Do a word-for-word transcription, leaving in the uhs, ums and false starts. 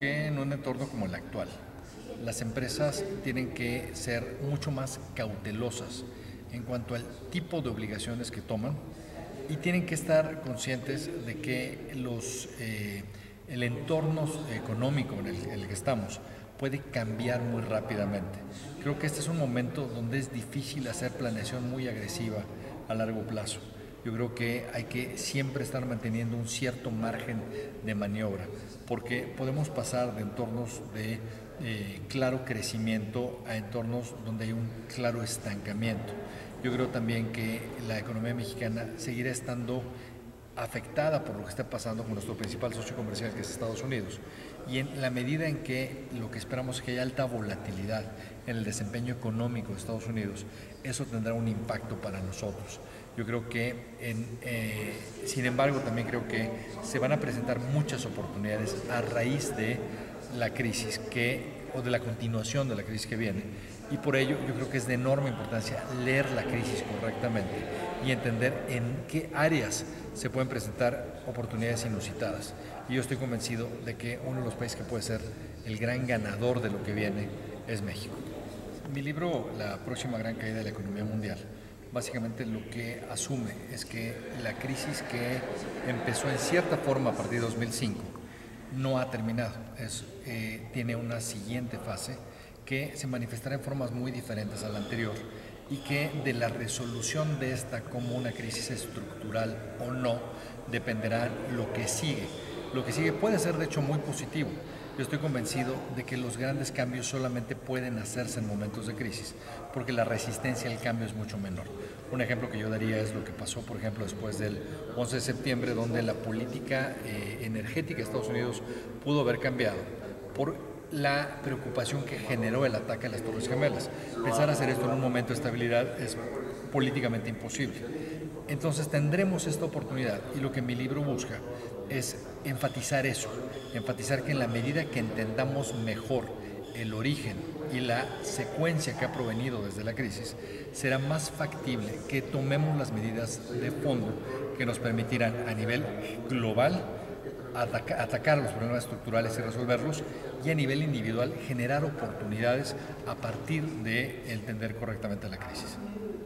En un entorno como el actual, las empresas tienen que ser mucho más cautelosas en cuanto al tipo de obligaciones que toman y tienen que estar conscientes de que los, eh, el entorno económico en el, en el que estamos puede cambiar muy rápidamente. Creo que este es un momento donde es difícil hacer planeación muy agresiva a largo plazo. Yo creo que hay que siempre estar manteniendo un cierto margen de maniobra, porque podemos pasar de entornos de eh, claro crecimiento a entornos donde hay un claro estancamiento. Yo creo también que la economía mexicana seguirá estando afectada por lo que está pasando con nuestro principal socio comercial, que es Estados Unidos, y en la medida en que lo que esperamos es que haya alta volatilidad en el desempeño económico de Estados Unidos, eso tendrá un impacto para nosotros. Yo creo que, en, eh, sin embargo, también creo que se van a presentar muchas oportunidades a raíz de la crisis que, o de la continuación de la crisis que viene, y por ello yo creo que es de enorme importancia leer la crisis correctamente y entender en qué áreas se pueden presentar oportunidades inusitadas. Y yo estoy convencido de que uno de los países que puede ser el gran ganador de lo que viene es México. Mi libro, La próxima gran caída de la economía mundial, básicamente lo que asume es que la crisis que empezó en cierta forma a partir de dos mil cinco no ha terminado, es, eh, tiene una siguiente fase que se manifestará en formas muy diferentes a la anterior y que de la resolución de esta como una crisis estructural o no dependerá lo que sigue. Lo que sigue puede ser de hecho muy positivo. Yo estoy convencido de que los grandes cambios solamente pueden hacerse en momentos de crisis, porque la resistencia al cambio es mucho menor. Un ejemplo que yo daría es lo que pasó, por ejemplo, después del once de septiembre, donde la política eh, energética de Estados Unidos pudo haber cambiado por la preocupación que generó el ataque a las Torres Gemelas. Pensar hacer esto en un momento de estabilidad es políticamente imposible. Entonces tendremos esta oportunidad y lo que mi libro busca es enfatizar eso, enfatizar que en la medida que entendamos mejor el origen y la secuencia que ha provenido desde la crisis, será más factible que tomemos las medidas de fondo que nos permitirán a nivel global ataca, atacar los problemas estructurales y resolverlos, y a nivel individual generar oportunidades a partir de entender correctamente la crisis.